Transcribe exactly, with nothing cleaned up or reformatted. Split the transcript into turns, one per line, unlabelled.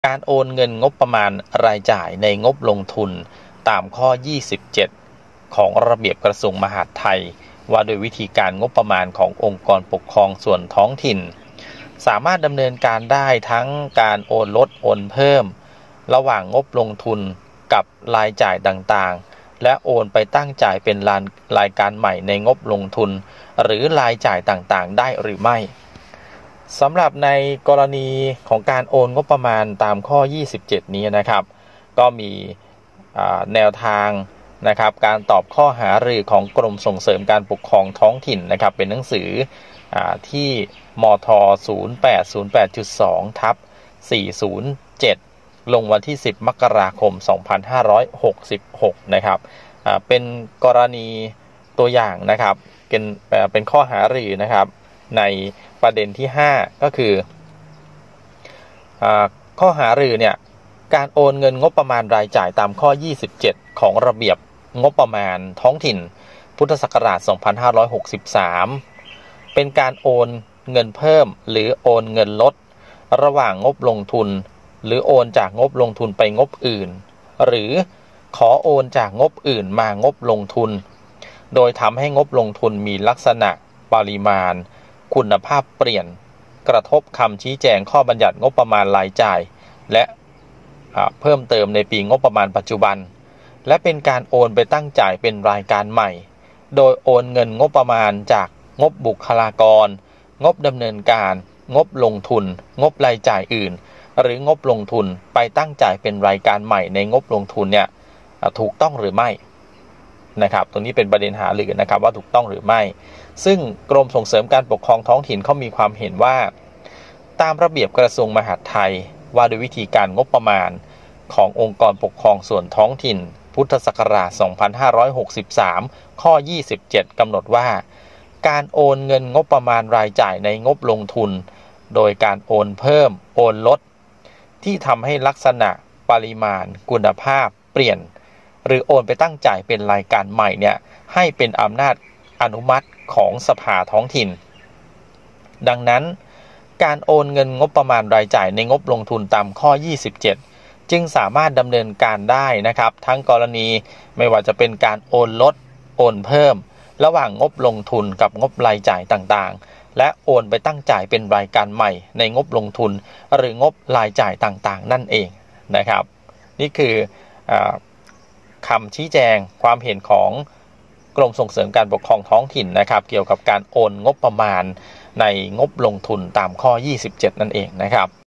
การโอนเงินงบประมาณรายจ่ายในงบลงทุนตามข้อ ยี่สิบเจ็ด ของระเบียบกระทรวงมหาดไทยว่าโดยวิธีการงบประมาณขององค์กรปกครองส่วนท้องถิ่นสามารถดำเนินการได้ทั้งการโอนลดโอนเพิ่มระหว่างงบลงทุนกับรายจ่ายต่างๆและโอนไปตั้งจ่ายเป็นรายการใหม่ในงบลงทุนหรือรายจ่ายต่างๆได้หรือไม่สำหรับในกรณีของการโอนงบประมาณตามข้อ ยี่สิบเจ็ด นี้นะครับก็มีแนวทางนะครับการตอบข้อหารือของกรมส่งเสริมการปกครองท้องถิ่นนะครับเป็นหนังสือที่มท ศูนย์ แปด ศูนย์ แปด สอง ทับ สี่ ศูนย์ เจ็ด ลงวันที่สิบมกราคมสองพันห้าร้อยหกสิบหกนะครับเป็นกรณีตัวอย่างนะครับเป็นเป็นข้อหารือนะครับในประเด็นที่ห้าก็คือข้อหารือเนี่ยการโอนเงินงบประมาณรายจ่ายตามข้อ ยี่สิบเจ็ด ของระเบียบงบประมาณท้องถิ่นพุทธศักราช สองพันห้าร้อยหกสิบสาม เป็นการโอนเงินเพิ่มหรือโอนเงินลดระหว่างงบลงทุนหรือโอนจากงบลงทุนไปงบอื่นหรือขอโอนจากงบอื่นมางบลงทุนโดยทำให้งบลงทุนมีลักษณะปริมาณคุณภาพเปลี่ยนกระทบคำชี้แจงข้อบัญญัติงบประมาณรายจ่ายและเพิ่มเติมในปีงบประมาณปัจจุบันและเป็นการโอนไปตั้งจ่ายเป็นรายการใหม่โดยโอนเงินงบประมาณจากงบบุคลากรงบดำเนินการงบลงทุนงบรายจ่ายอื่นหรืองบลงทุนไปตั้งจ่ายเป็นรายการใหม่ในงบลงทุนเนี่ยถูกต้องหรือไม่นะครับตรงนี้เป็นประเด็นหารือนะครับว่าถูกต้องหรือไม่ซึ่งกรมส่งเสริมการปกครองท้องถิ่นเขามีความเห็นว่าตามระเบียบกระทรวงมหาดไทยว่าโดยวิธีการงบประมาณขององค์กรปกครองส่วนท้องถิ่นพุทธศักราช สองพันห้าร้อยหกสิบสาม ข้อ ยี่สิบเจ็ด กำหนดว่าการโอนเงินงบประมาณรายจ่ายในงบลงทุนโดยการโอนเพิ่มโอนลดที่ทำให้ลักษณะปริมาณคุณภาพเปลี่ยนหรือโอนไปตั้งจ่ายเป็นรายการใหม่เนี่ยให้เป็นอำนาจอนุมัติของสภาท้องถิ่นดังนั้นการโอนเงินงบประมาณรายจ่ายในงบลงทุนตามข้อ ยี่สิบเจ็ด จึงสามารถดำเนินการได้นะครับทั้งกรณีไม่ว่าจะเป็นการโอนลดโอนเพิ่มระหว่างงบลงทุนกับงบรายจ่ายต่างๆและโอนไปตั้งจ่ายเป็นรายการใหม่ในงบลงทุนหรืองบรายจ่ายต่างๆนั่นเองนะครับนี่คือคำชี้แจงความเห็นของกรมส่งเสริมการปกครองท้องถิ่นนะครับเกี่ยวกับการโอนงบประมาณในงบลงทุนตามข้อ ยี่สิบเจ็ด นั่นเองนะครับ